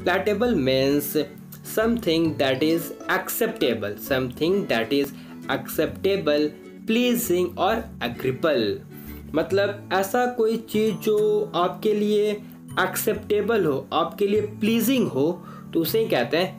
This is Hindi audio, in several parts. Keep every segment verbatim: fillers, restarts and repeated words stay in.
palatable means something that is acceptable, something that is acceptable, pleasing और agreeable। मतलब ऐसा कोई चीज़ जो आपके लिए एक्सेप्टेबल हो, आपके लिए प्लीजिंग हो, तो उसे ही कहते हैं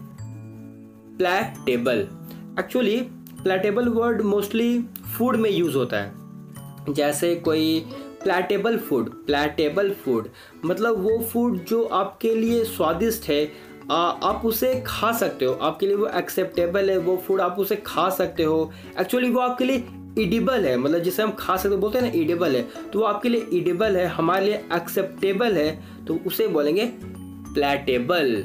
palatable. Actually palatable word mostly food में यूज़ होता है। जैसे कोई प्लेटेबल फूड, प्लेटेबल फूड मतलब वो फूड जो आपके लिए स्वादिष्ट है, आ, आप उसे खा सकते हो, आपके लिए वो एक्सेप्टेबल है, वो फूड आप उसे खा सकते हो। एक्चुअली वो आपके लिए इडिबल है, मतलब जिसे हम खा सकते बोलते हैं ना, इडिबल है, तो वो आपके लिए इडिबल है, हमारे लिए एक्सेप्टेबल है, तो उसे बोलेंगे प्लेटेबल।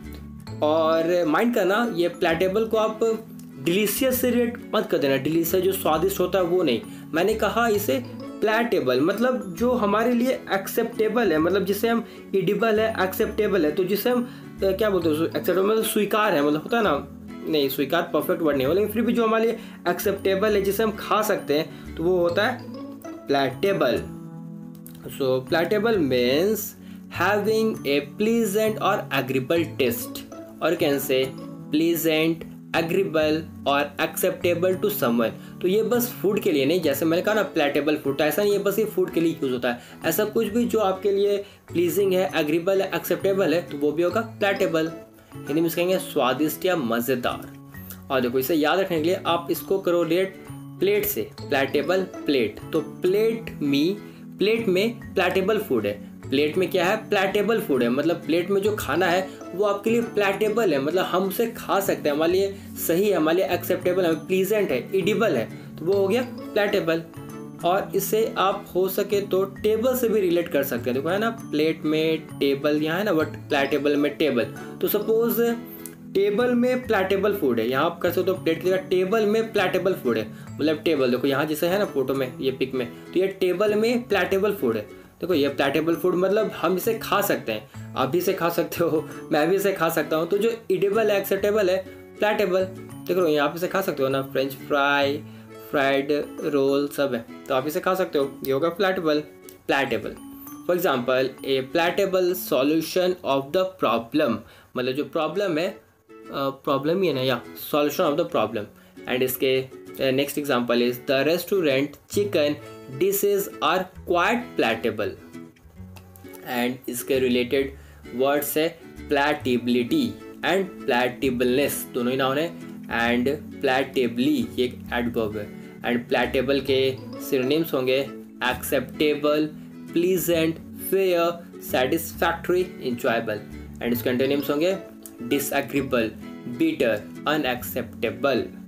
और माइंड करना, ये प्लेटेबल को आप डिलीशियस से रिलेट मत कर देना, डिलीशियस जो स्वादिष्ट होता है वो नहीं, मैंने कहा इसे प्लेटेबल मतलब जो हमारे लिए एक्सेप्टेबल है, मतलब जिसे हम इडिबल है, एक्सेप्टेबल है, तो जिसे हम क्या बोलते हैं, एक्सेप्टेबल मतलब स्वीकार है, मतलब होता है ना, नहीं स्वीकार परफेक्ट वर्ड नहीं हो, लेकिन फिर भी जो हमारे लिए एक्सेप्टेबल है, जिसे हम खा सकते हैं, तो वो होता है palatable. So palatable means having a pleasant और एग्रीबल टेस्ट, और कैन से प्लीजेंट, एग्रीबल और एक्सेप्टेबल टू समवन। तो ये बस फूड के लिए नहीं, जैसे मैंने कहा ना प्लेटेबल फूड, ऐसा नहीं है बस ये फूड के लिए यूज़ होता है। ऐसा कुछ भी जो आपके लिए प्लीजिंग है, एग्रीबल है, एक्सेप्टेबल है, तो वो भी होगा प्लेटेबल। हिंदी में कहेंगे स्वादिष्ट या मज़ेदार। और देखो इसे याद रखने के लिए आप इसको करो रिलेट प्लेट से, प्लेटेबल प्लेट, तो प्लेट मी प्लेट में प्लेटेबल फूड है, प्लेट में क्या है, प्लेटेबल फूड है, मतलब प्लेट में जो खाना है वो आपके लिए प्लेटेबल है, मतलब हम उसे खा सकते हैं, हमारे लिए सही है, हमारे लिए एक्सेप्टेबल है, प्लीजेंट है, इडिबल है, तो वो हो गया प्लेटेबल। और इसे आप हो सके तो टेबल से भी रिलेट कर सकते हैं। देखो है ना, प्लेट में टेबल, यहाँ है ना बट प्लेटेबल में टेबल, तो सपोज टेबल में प्लेटेबल फूड है, यहाँ आप कर सकते हो प्लेट की जगह टेबल में प्लेटेबल फूड है, मतलब टेबल देखो यहाँ जैसे है ना फोटो में, ये पिक में, तो ये टेबल में प्लेटेबल फूड है। देखो ये प्लेटेबल फूड मतलब हम इसे खा सकते हैं, आप भी इसे खा सकते हो, मैं भी इसे खा सकता हूँ, तो जो इडिबल है, एक्सेप्टेबल है, प्लेटेबल। देखो यहाँ आप इसे खा सकते हो ना, फ्रेंच फ्राई, फ्राइड रोल सब है, तो आप इसे खा सकते हो, ये होगा palatable, palatable. For example a palatable solution of the problem, मतलब जो प्रॉब्लम है, प्रॉब्लम ही है ना, या solution of the problem. And इसके next example is the restaurant chicken dishes are quite palatable. And इसके रिलेटेड वर्ड्स है प्लेटेबिलिटी एंड प्लेटेबलनेस, दोनों ही नाउन है, एंड प्लेटेबली ये एक एडवर्ब है। एंड प्लेटेबल के सिनोनिम्स होंगे acceptable, pleasant, fair, satisfactory, enjoyable. And इसके एंटोनिम्स होंगे डिसएग्रीबल, बिटर, अनएक्सेप्टेबल।